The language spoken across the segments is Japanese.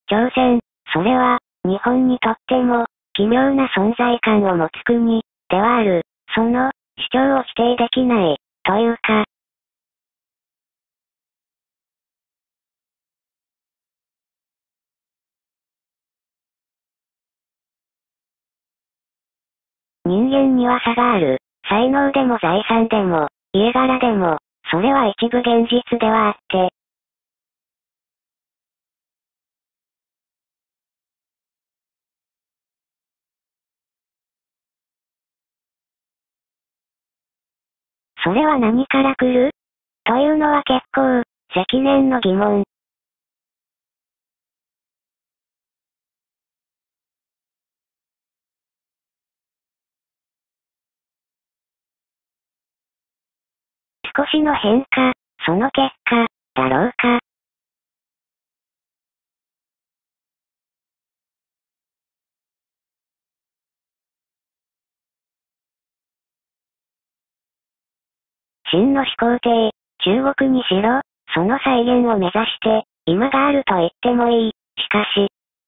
朝鮮、それは、日本にとっても、奇妙な存在感を持つ国、ではある。その、主張を否定できない、というか。人間には差がある。才能でも財産でも、家柄でも、それは一部現実ではあって。それは何から来る？というのは結構、積年の疑問。少しの変化、その結果、だろうか。秦の始皇帝、中国にしろ、その再現を目指して、今があると言ってもいい。しかし、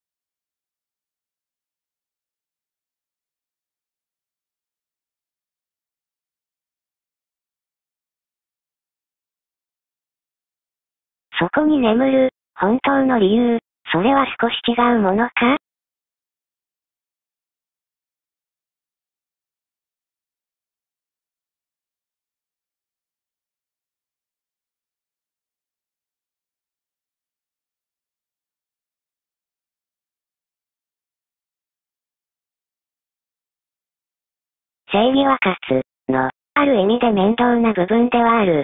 そこに眠る、本当の理由、それは少し違うものか？正義は勝つ、の、ある意味で面倒な部分ではある。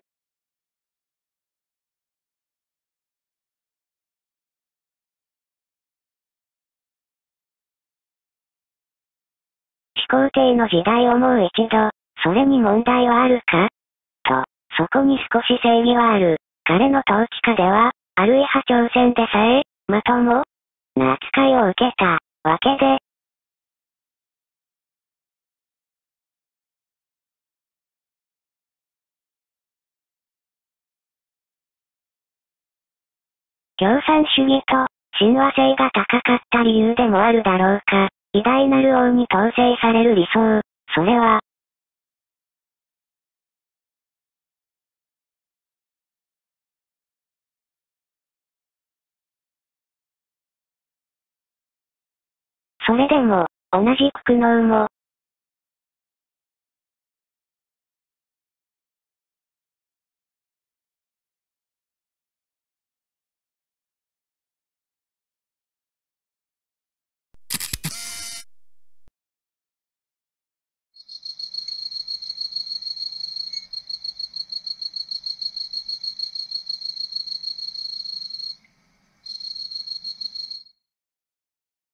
始皇帝の時代をもう一度、それに問題はあるか？と、そこに少し正義はある。彼の統治下では、あるいは朝鮮でさえ、まともな扱いを受けた、わけで、共産主義と、親和性が高かった理由でもあるだろうか。偉大なる王に統制される理想、それは、それでも、同じく苦悩も、